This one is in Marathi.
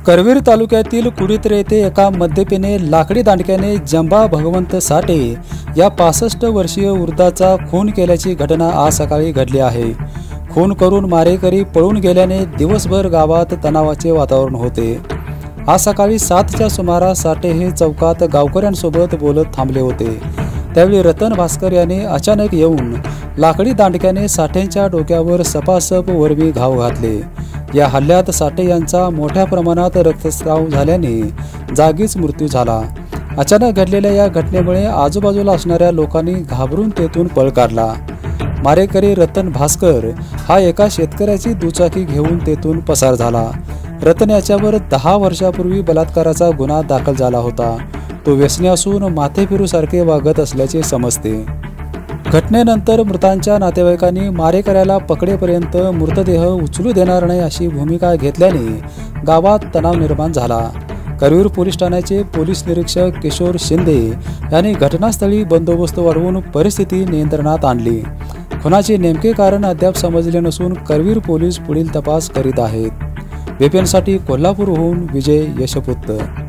करवीर तालुक्यातील कुडीतर येथे एका मद्यपेने लाकडी दांडक्याने जंबा भगवंत साठे या 65 वर्षीय वृद्धाचा खून केल्याची घटना आज सकाळी घडली आहे। खून करून मारेकरी पळून गेल्याने दिवसभर गावात तणावाचे वातावरण होते। आज सकाळी 7च्या सुमारास साठे हे चौकात गावकऱ्यांसोबत बोलत थांबले होते। त्यावेळी रतन भास्कर याने अचानक येऊन लाकडी दांडक्याने साठेंच्या डोक्यावर सपासप वरवी घाव घातले। या हल्ल्यात साठे यांचा मोठ्या प्रमाणात रक्तस्राव झाल्याने जागीच मृत्यू झाला। अचानक घडलेल्या या घटनेमुळे आजूबाजूला असणाऱ्या लोकांनी घाबरून तेथून पळ काढला। मारेकरी रतन भास्कर हा एका शेतकऱ्याची दुचाकी घेऊन तेथून पसार झाला। रतन याच्यावर 10 वर्षापूर्वी बलात्काराचा गुन्हा दाखल झाला होता। तो व्यसनी असून माथेफिरूसारखे वागत असल्याचे समजते। घटनेनंतर मृतांच्या नातेवाईकांनी मारेकऱ्याला पकडेपर्यंत मृतदेह उचलू देणार नाही अशी भूमिका घेतल्याने गावात तणाव निर्माण झाला। करवीर पोलीस ठाण्याचे पोलीस निरीक्षक किशोर शिंदे यांनी घटनास्थळी बंदोबस्त वाढवून परिस्थिती नियंत्रणात आणली। खुनाचे नेमके कारण अद्याप समजले नसून करवीर पोलीस पुढील तपास करीत आहेत। VPN साठी कोल्हापूरहून विजय यशपुत्र।